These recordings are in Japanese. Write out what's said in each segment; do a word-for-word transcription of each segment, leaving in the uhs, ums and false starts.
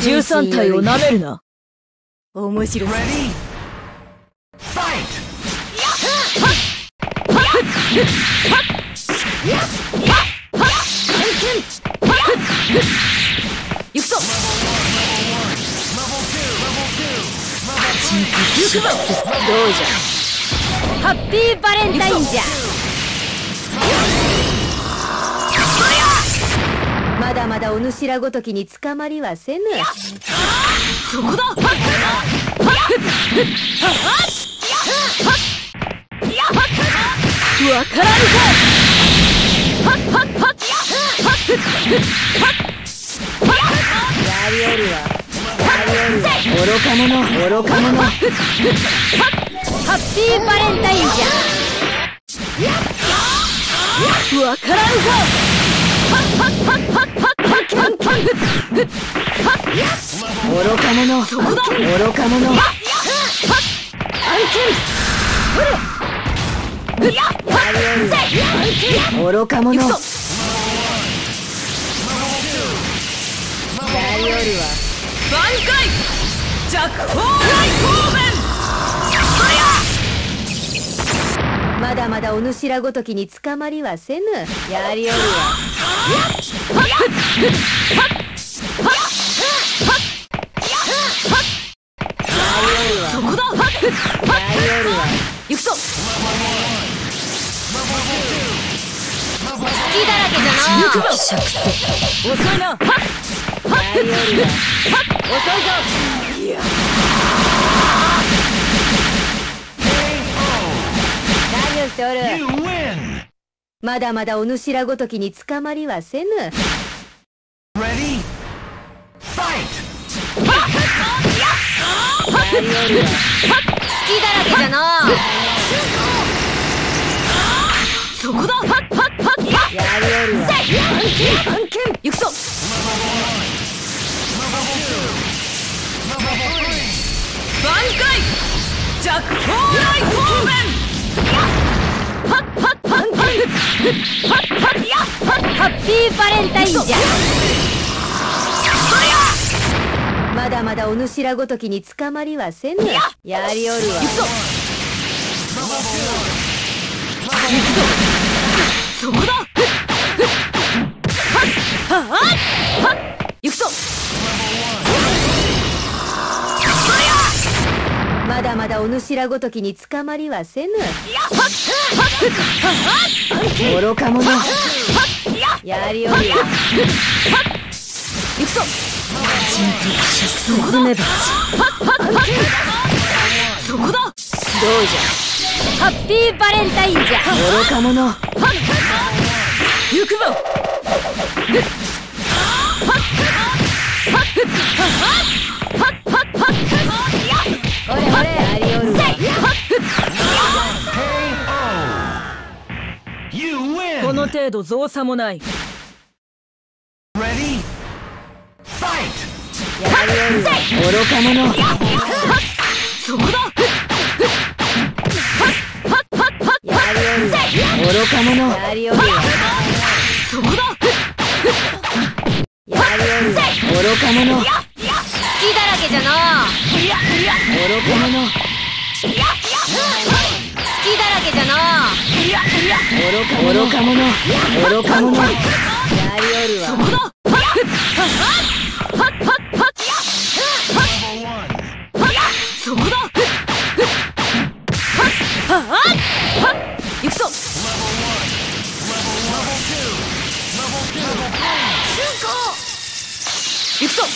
じゅうさん体をなめるな。 面白そう。 行くぞ。行くぞ。どうじゃ。ハッピーバレンタインじゃ。まだまだお主らごときに捕まりはせぬ。そこだ。わからぬか。やりおるわ。やりおるわ。愚か者、愚か者。ハッピーバレンタインじゃ。わからぬか。愚か者、愚か者。愚か者。やりおるわ。挽回弱砲来光面。まだまだお主らごときに捕まりはせぬ。やりおるわ。そこだ。やりおるわ。行くぞ。好きだらけじゃな。遅いな。やりおるわ。遅いぞ。いや。何をしておる。まだまだお主らごときに捕まりはせぬ。 Ready? Fight! やりおるわ。好きだらけじゃな。そこだ。やりおるわ。行くぞ。挽回弱砲来光面。ハッピーバレンタインじゃ。まだまだお主らごときに捕まりはせぬ。やりおるわ。行くぞ。そこだ。行くぞ。まだまだお主らごときに捕まりはせぬ。愚か者。やりおるわ。行くぞ。スズメバチ。そこだ。どうじゃ。ハッピーバレンタインじゃ。愚か者。行くぞ。ほれほれ。やりおるわ。この程度造作もない。 Ready? Fight! やりおるわ。愚か者。そこだ。やりおるわ。愚か者。やりおるわ。そこだ。やりおるわ。愚か者。好きだらけじゃな。愚か者。好きだらけじゃな。愚か者。愚か者。愚か者。やりおるわ。そこだ。そこだ。行くぞ。行くぞ。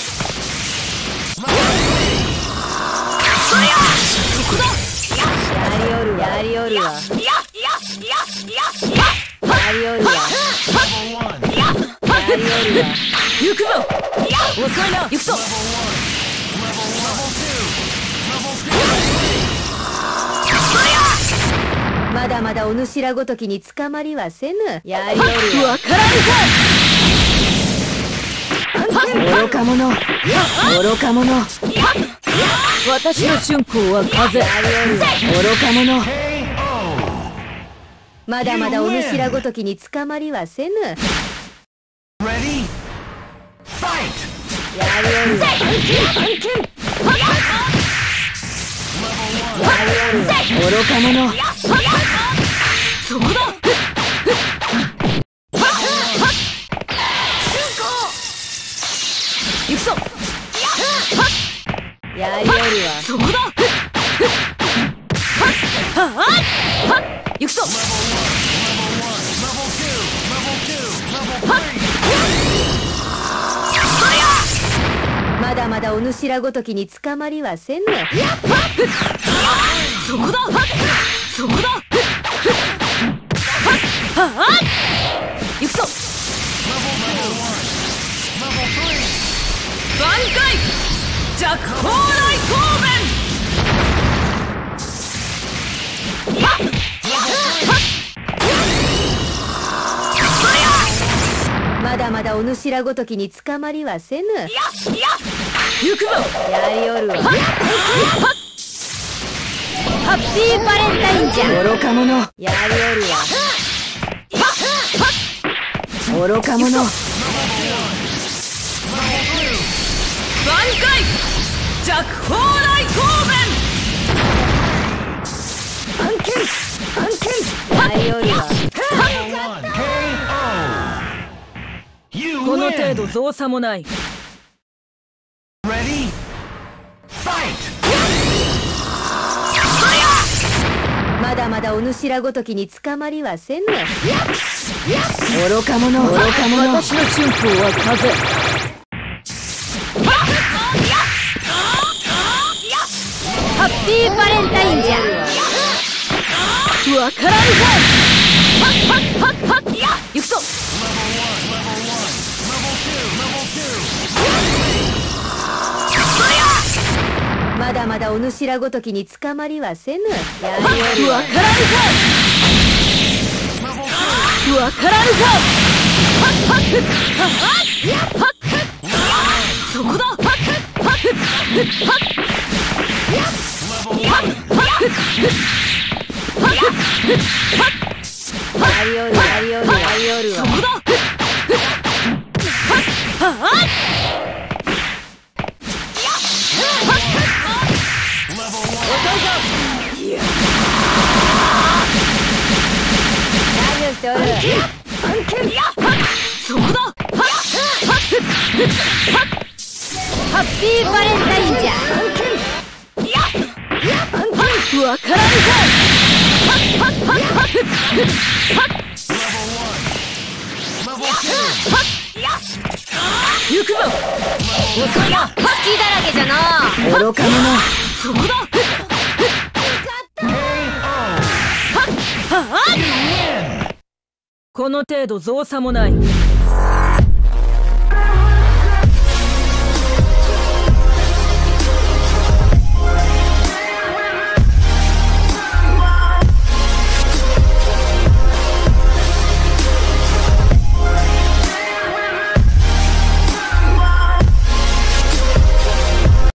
そこだ。やりおるわ。やりおるわ。やりおるわ。やりおるわ。行くぞ。遅いな。行くぞ。まだまだお主らごときに捕まりはせぬ。やりおるわ。わからぬか。愚か者。愚か者。私の春光は風。愚か者。まだまだお主らごときに捕まりはせぬ。 Ready? Fight! やりおるわ。愚か者。そこだ。行くぞ。やりおるわ。そこだ。行くぞ。まだまだお主らごときに捕まりはせんね。そこだ。そこだ。行くぞ。挽回弱砲雷光弁。まだまだお主らごときに捕まりはせぬ。行くぞ。やりおるわ。ハッピーバレンタインじゃ。愚か者。やりおるわ。愚か者。挽回弱砲雷光弁。案件案件。やりおるわ。この程度造作もない。 Ready? Fight! まだまだお主らごときに捕まりはせんね。愚か者。愚か者。私の春風は風。ハッピーバレンタインじゃ。わからんかい。行くぞ。まだまだお主らごときに捕まりはせぬ。やりおるわ。わからんかい。わからんかい。そこだ。やりおるやりおるやりおるわ。そこだ。そこだ。ハッピーバレンタインじゃ。わからんかい。行くぞ。遅いな。好きだらけじゃな。愚か者。そこだ。この程度造作もない。